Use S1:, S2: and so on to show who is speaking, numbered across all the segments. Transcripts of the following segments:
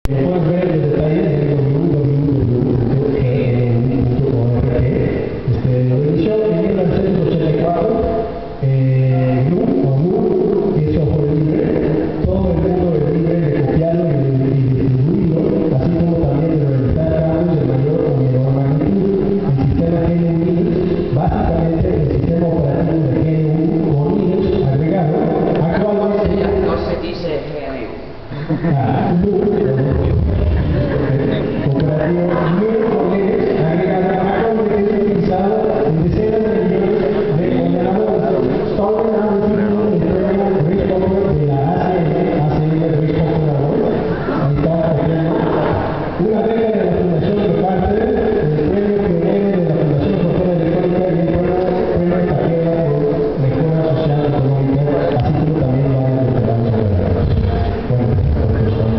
S1: Puedes ver los detalles en www.gnu.org. Inició en 1984, GNU es software libre. Todo el mundo es libre de copiarlo y distribuirlo, así como también de realizar cambios de mayor o menor magnitud. El sistema GNU básicamente el sistema operativo de GNU con Linux agregado, actualmente
S2: no se dice GNU.
S1: Cooperativo Linux con Linux agregado, actualmente es utilizado en decenas de millones de ordenadores. Todo el premio Rich Software de la ACM Rich Software Award. Ahí está copiando una beca de la Fundación de parte del premio pionero de la Fundación Software Electrónica y el premio Taquera por Mejora Social Económica, así como también varios veteranos operativos. Bueno, profesor.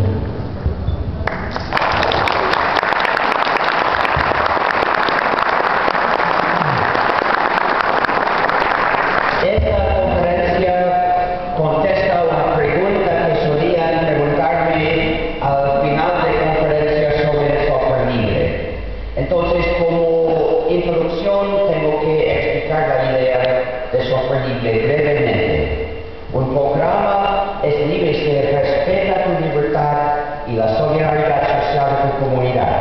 S2: Esta conferencia contesta una pregunta que solían preguntarme al final de conferencias sobre el software libre. Entonces, como introducción, tengo que explicar la idea de software libre brevemente. Un programa es libre si respeta tu libertad y la solidaridad social de tu comunidad.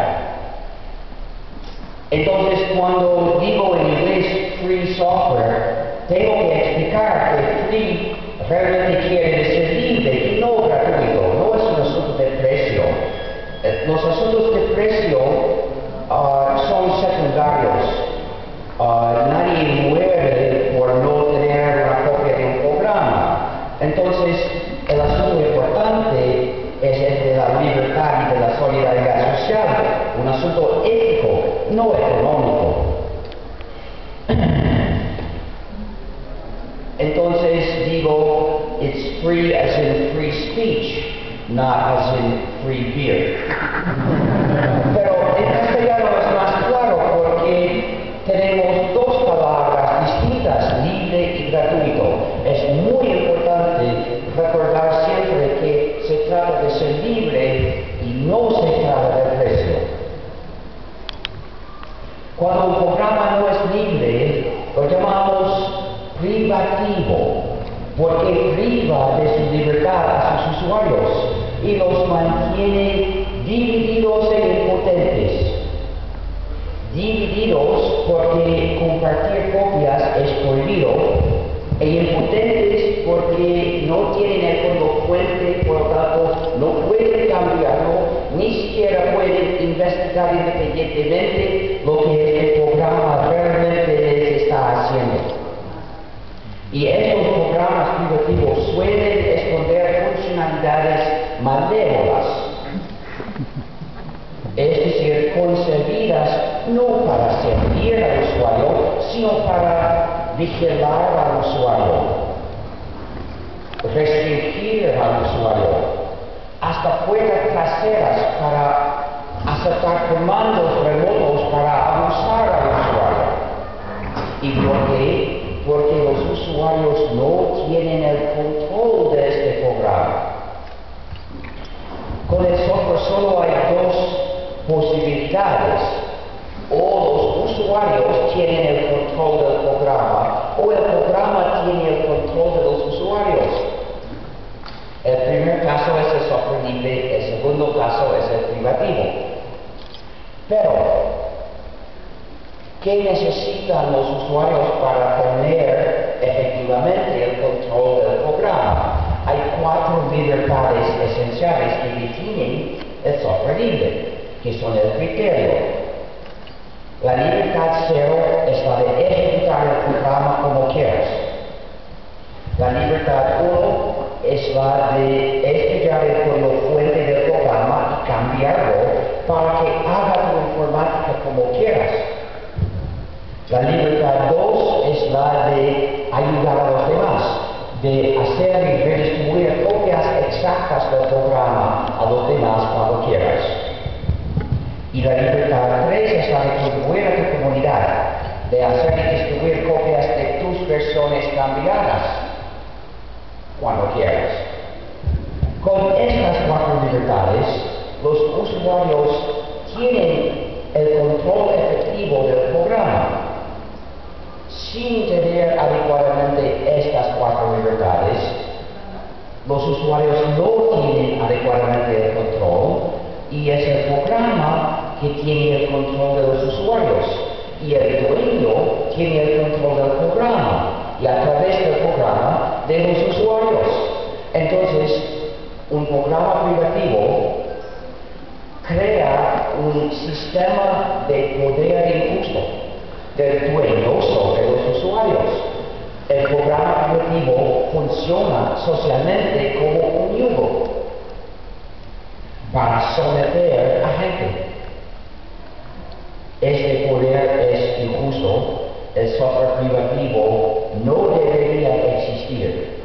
S2: Entonces, cuando digo en inglés free software, tengo que explicar que free realmente quiere decir libre y no gratuito. No es un asunto de precio. Los asuntos de precio son secundarios. Nadie muere por no tener una copia de un programa. Entonces, el asunto importante es el de la libertad y de la solidaridad social, un asunto ético, no económico. Entonces digo, it's free as in free speech, not as in free beer. Pero en castellano es más claro porque tenemos dos palabras distintas, libre y gratuito. Es muy importante recordar siempre que se trata de ser libre y no se trata de precio. Cuando un programa no es libre, lo llamamos privativo, porque priva de su libertad a sus usuarios y los mantiene divididos e impotentes. Divididos porque compartir copias es prohibido, e impotentes porque no tienen el código fuente, por lo tanto no pueden cambiarlo, ni siquiera pueden investigar independientemente lo que el programa realmente les está haciendo. Y estos programas privativos suelen esconder funcionalidades malévolas, es decir, concebidas no para servir al usuario, sino para vigilar al usuario, restringir al usuario, hasta puertas traseras para aceptar comandos remotos para abusar al usuario. ¿Y por qué? Porque los usuarios no tienen el control de este programa. Con el software solo hay dos posibilidades. O los usuarios tienen el control del programa, o el programa tiene el control de los usuarios. El primer caso es el software libre, el segundo caso es el privativo. Pero, ¿qué necesitan los usuarios para tener efectivamente el control del programa? Hay 4 libertades esenciales que definen el software libre, que son el criterio. La libertad 0 es la de ejecutar el programa como quieras. La libertad 1 es la de estudiar el código fuente del programa y cambiarlo para que haga tu informática como quieras. La libertad 2 es la de ayudar a los demás, de hacer y redistribuir copias exactas del programa a los demás cuando quieras. Y la libertad 3 es la de contribuir a tu comunidad, de hacer y distribuir copias de tus versiones cambiadas cuando quieras. Con estas 4 libertades, los usuarios tienen el control efectivo del programa. Sin tener adecuadamente estas cuatro libertades, los usuarios no tienen adecuadamente el control y es el programa que tiene el control de los usuarios y el dueño tiene el control del programa y a través del programa de los usuarios. Entonces, un programa privativo crea un sistema de poder injusto del dueño sobre los usuarios. El programa privativo funciona socialmente como un yugo para someter a gente. Este poder es injusto, el software privativo no debería existir.